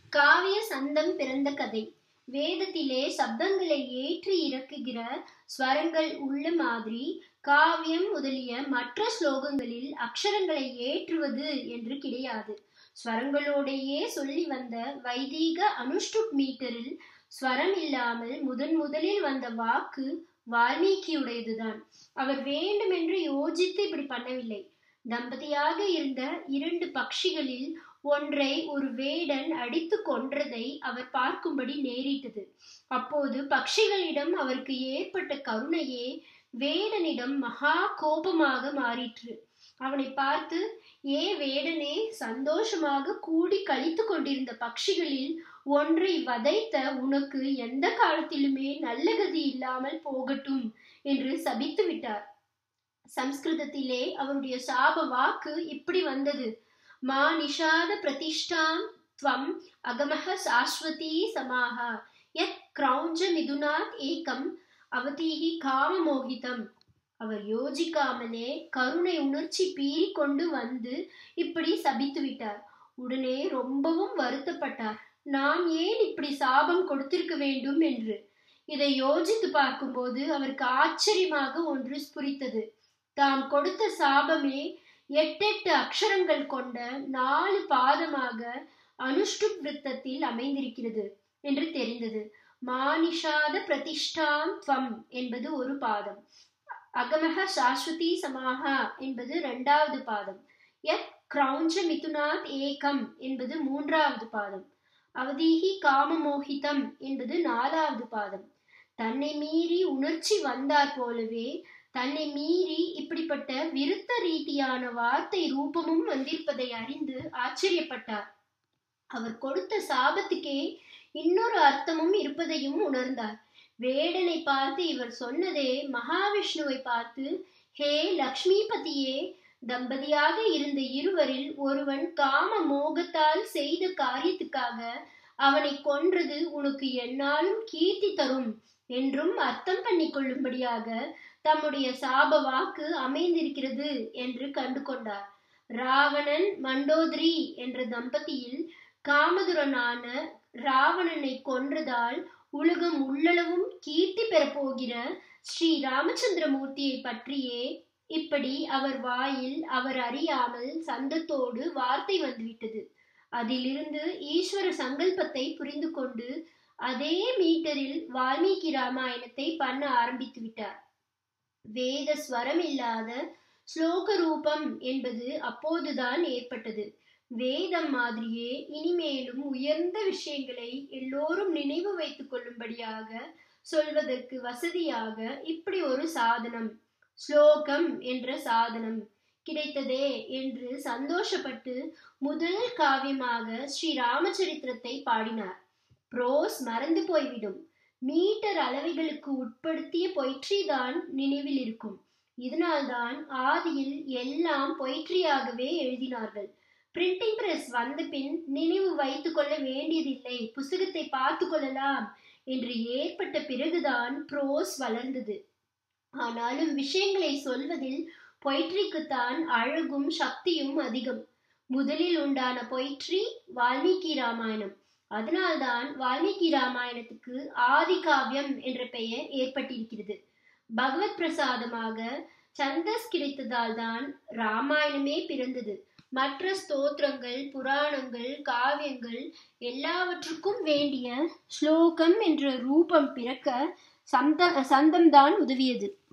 காவிய சந்தம் பிறந்த கதை. வேதத்திலே சப்தங்களை ஏற்றி இறக்குகிற ஸ்வரங்கள் உள்ள மாதிரி காவியம் முதலிய மற்ற ஸ்லோகங்களில் அக்ஷரங்களை ஏற்றுவது என்று கிடையாது. ஸ்வரங்களோடையே சொல்லி வந்த வைதீக அனுஷ்டுப் மீட்டரில் ஸ்வரம் இல்லாமல் முதலில் வந்த வாக்கு வால்மீகியுடையதுதான். அவர் வேண்டுமென்று யோசித்து இப்படி பண்ணவில்லை. தம்பதியாக இருந்த இரண்டு பட்சிகளில் ஒன்றை ஒரு வேடன் அடித்து கொன்றதை அவர் பார்க்கும்படி நேரிட்டது. அப்போது பட்சிகளிடம் அவருக்கு ஏற்பட்ட கருணையே வேடனிடம் மகா கோபமாக மாறிற்று. அவனை பார்த்து, ஏ வேடனே, சந்தோஷமாக கூடி கழித்து கொண்டிருந்த பட்சிகளில் ஒன்றை வதைத்த உனக்கு எந்த காலத்திலுமே நல்ல கதி இல்லாமல் போகட்டும் என்று சபித்து விட்டார். சம்ஸ்கிருதத்திலே அவருடைய சாப வாக்கு இப்படி வந்தது: மா நிஷாத பிரதிஷ்டாம் த்வம் அகமஹ சாஸ்வதி சமாஹா யத் க்ரௌஞ்ச மிதுனாத் ஏகம் அவதீஹி காமமோகிதம். அவர் யோசிக்காமலே கருணை உணர்ச்சி பீறி கொண்டு வந்து இப்படி சபித்து விட்டார். உடனே ரொம்பவும் வருத்தப்பட்டார். நான் ஏன் இப்படி சாபம் கொடுத்திருக்க வேண்டும் என்று. இதை யோசித்து பார்க்கும்போது அவருக்கு ஆச்சரியமாக ஒன்று ஸ்புரித்தது. தாம் கொடுத்த சாபமே 8 அக்ஷரங்கள் கொண்ட 4 பாதமாக அனுஷ்டுப் விருத்தத்தில் அமைந்திருக்கிறது என்று தெரிந்தது. மானிஷாத பிரதிஷ்டாம் த்வம் என்பது ஒரு பாதம், அகமஹ சாஸ்வதி சமாஹா என்பது 2வது பாதம், யத் க்ரௌஞ்ச மிதுனாத் ஏகம் என்பது 3வது பாதம், அவதீஹி காமமோகிதம் என்பது 4வது பாதம். தன்னை மீறி உணர்ச்சி வந்தார் போலவே தன்னை மீறி இப்படிப்பட்ட விருத்த ரீதியான வார்த்தை ரூபமும் வந்திருப்பதை அறிந்து ஆச்சரியப்பட்டார். அவர் கொடுத்த சாபத்துக்கே இன்னொரு அர்த்தமும் இருப்பதையும் உணர்ந்தார். வேடனை பார்த்து இவர் சொன்னதே மகாவிஷ்ணுவை பார்த்து, ஹே லக்ஷ்மிபதியே, தம்பதியாக இருந்த இருவரில் ஒருவன் காம மோகத்தால் செய்த காரியத்துக்காக அவனை கொன்றது உனக்கு என்னாலும் கீர்த்தி தரும் என்றும் அர்த்தம் பண்ணி கொள்ளும்படியாக தம்முடைய சாப வாக்கு அமைந்திருக்கிறது என்று கண்டு கொண்டார். ராவணன் மண்டோதரி என்ற தம்பதியில் காமதுரனான ராவணனை கொன்றதால் உலகம் உள்ளளவும் கீர்த்தி பெறப்போகிற ஸ்ரீ ராமச்சந்திரமூர்த்தியை பற்றியே இப்படி அவர் வாயில் அவர் அறியாமல் சந்தத்தோடு வார்த்தை வந்துவிட்டது. அதிலிருந்து ஈஸ்வர சங்கல்பத்தை புரிந்து கொண்டு அதே மீட்டரில் வால்மீகி ராமாயணத்தை பண்ண ஆரம்பித்து விட்டார். வேத ஸ்வரம் இல்லாத ஸ்லோக ரூபம் என்பது அப்போதுதான் ஏற்பட்டது. வேதம் மாதிரியே இனிமேலும் உயர்ந்த விஷயங்களை எல்லோரும் நினைவு வைத்துக் கொள்ளும்படியாக சொல்வதற்கு வசதியாக இப்படி ஒரு சாதனம், ஸ்லோகம் என்ற சாதனம் கிடைத்ததே என்று சந்தோஷப்பட்டு முதல் காவியமாக ஸ்ரீ ராமச்சரித்திரத்தை பாடினார். புரோஸ் மறந்து போய்விடும். மீட்டர் அளவைகளுக்கு உட்படுத்திய பொய்ட்ரி தான் நினைவில் இருக்கும். இதனால்தான் ஆதியில் எல்லாம் பொய்ட்ரியாகவே எழுதினார்கள். பிரிண்டிங் பிரஸ் வந்த பின் நினைவு வைத்துக் கொள்ள வேண்டியதில்லை, புஸ்தகத்தை பார்த்து கொள்ளலாம் என்று ஏற்பட்ட பிறகுதான் புரோஸ் வளர்ந்தது. ஆனாலும் விஷயங்களை சொல்வதில் பொய்ட்ரிக்குத்தான் அழகும் சக்தியும் அதிகம். முதலில் உண்டான பொய்ட்ரி வால்மீகி ராமாயணம். அதனால்தான் வால்மீகி ராமாயணத்துக்கு ஆதி காவியம் என்ற பெயர் ஏற்பட்டிருக்கிறது. பகவத் பிரசாதமாக சந்தஸ் கிடைத்ததால் தான் ராமாயணமே பிறந்தது. மற்ற ஸ்தோத்திரங்கள், புராணங்கள், காவியங்கள் எல்லாவற்றுக்கும் வேண்டிய ஸ்லோகம் என்ற ரூபம் பிறக்க சந்தம்தான் உதவியது.